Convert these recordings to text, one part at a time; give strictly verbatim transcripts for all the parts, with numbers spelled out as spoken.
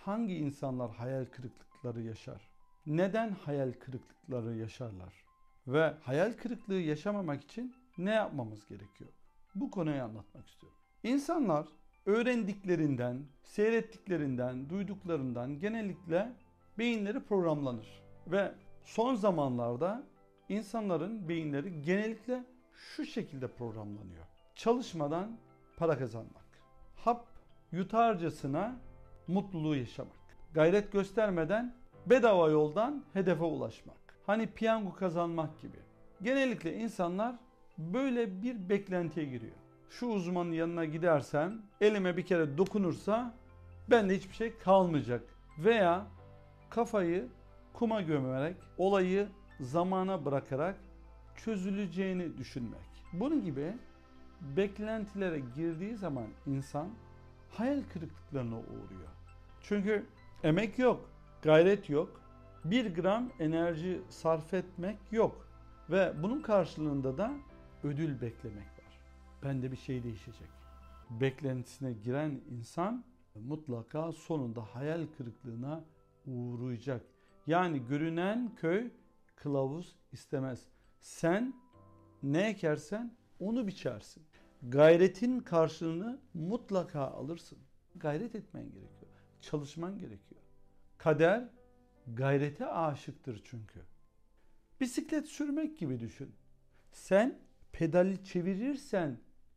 hangi insanlar hayal kırıklıkları yaşar? Neden hayal kırıklıkları yaşarlar? Ve hayal kırıklığı yaşamamak için ne yapmamız gerekiyor? Bu konuyu anlatmak istiyorum. İnsanlar öğrendiklerinden, seyrettiklerinden, duyduklarından genellikle beyinleri programlanır. Ve son zamanlarda insanların beyinleri genellikle şu şekilde programlanıyor. Çalışmadan para kazanmak. Hap yutarcasına mutluluğu yaşamak. Gayret göstermeden bedava yoldan hedefe ulaşmak. Hani piyango kazanmak gibi. Genellikle insanlar böyle bir beklentiye giriyor. Şu uzmanın yanına gidersem, elime bir kere dokunursa bende hiçbir şey kalmayacak. Veya kafayı kuma gömerek, olayı zamana bırakarak çözüleceğini düşünmek. Bunun gibi beklentilere girdiği zaman insan hayal kırıklıklarına uğruyor. Çünkü emek yok, gayret yok, bir gram enerji sarf etmek yok. Ve bunun karşılığında da ödül beklemek var. Bende bir şey değişecek. Beklentisine giren insan mutlaka sonunda hayal kırıklığına uğrayacak. Yani görünen köy kılavuz istemez. Sen ne ekersen onu biçersin. Gayretin karşılığını mutlaka alırsın. Gayret etmen gerekiyor. Çalışman gerekiyor. Kader gayrete aşıktır çünkü. Bisiklet sürmek gibi düşün. Sen pedali çevirirsen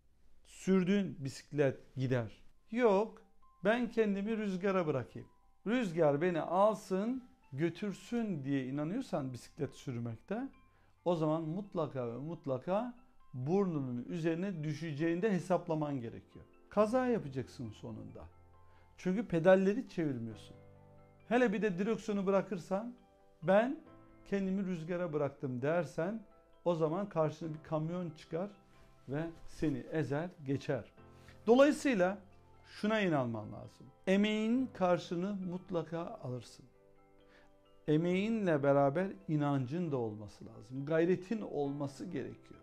sürdüğün bisiklet gider. Yok, ben kendimi rüzgara bırakayım. Rüzgar beni alsın, götürsün diye inanıyorsan bisiklet sürmekte, o zaman mutlaka ve mutlaka burnunun üzerine düşeceğini de hesaplaman gerekiyor. Kaza yapacaksın sonunda. Çünkü pedalleri çevirmiyorsun. Hele bir de direksiyonu bırakırsan, ben kendimi rüzgara bıraktım dersen, o zaman karşına bir kamyon çıkar ve seni ezer geçer. Dolayısıyla şuna inanman lazım. Emeğin karşını mutlaka alırsın. Emeğinle beraber inancın da olması lazım. Gayretin olması gerekiyor.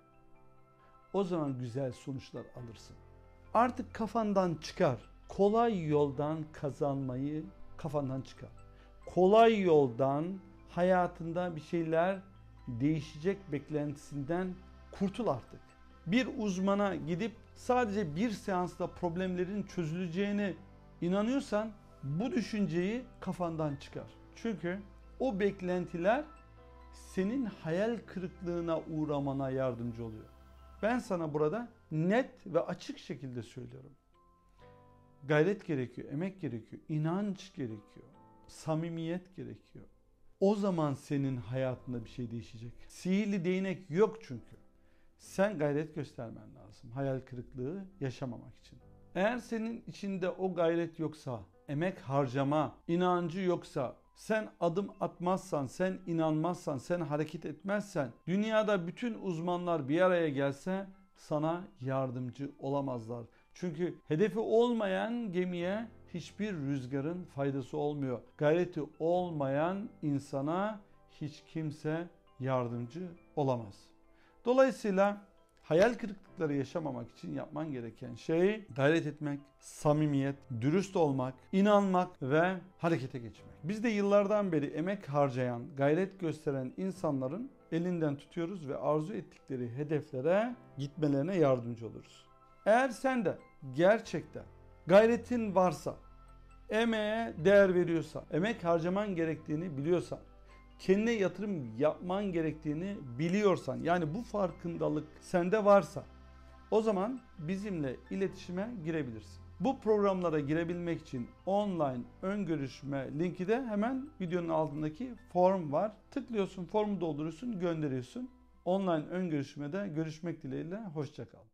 O zaman güzel sonuçlar alırsın. Artık kafandan çıkar. Kolay yoldan kazanmayı kafandan çıkar. Kolay yoldan hayatında bir şeyler değişecek beklentisinden kurtul artık. Bir uzmana gidip sadece bir seansta problemlerin çözüleceğine inanıyorsan bu düşünceyi kafandan çıkar. Çünkü o beklentiler senin hayal kırıklığına uğramana yardımcı oluyor. Ben sana burada net ve açık şekilde söylüyorum. Gayret gerekiyor, emek gerekiyor, inanç gerekiyor, samimiyet gerekiyor. O zaman senin hayatında bir şey değişecek. Sihirli değnek yok çünkü. Sen gayret göstermen lazım hayal kırıklığı yaşamamak için. Eğer senin içinde o gayret yoksa, emek harcama, inancı yoksa, sen adım atmazsan, sen inanmazsan, sen hareket etmezsen, dünyada bütün uzmanlar bir araya gelse sana yardımcı olamazlar. Çünkü hedefi olmayan gemiye hiçbir rüzgarın faydası olmuyor. Gayreti olmayan insana hiç kimse yardımcı olamaz. Dolayısıyla hayal kırıklıkları yaşamamak için yapman gereken şey gayret etmek, samimiyet, dürüst olmak, inanmak ve harekete geçmek. Biz de yıllardan beri emek harcayan, gayret gösteren insanların elinden tutuyoruz ve arzu ettikleri hedeflere gitmelerine yardımcı oluruz. Eğer sen de gerçekten gayretin varsa, emeğe değer veriyorsan, emek harcaman gerektiğini biliyorsan, kendine yatırım yapman gerektiğini biliyorsan, yani bu farkındalık sende varsa, o zaman bizimle iletişime girebilirsin. Bu programlara girebilmek için online ön görüşme linki de hemen videonun altındaki form var. Tıklıyorsun, formu dolduruyorsun, gönderiyorsun. Online ön görüşmede görüşmek dileğiyle, hoşça kal.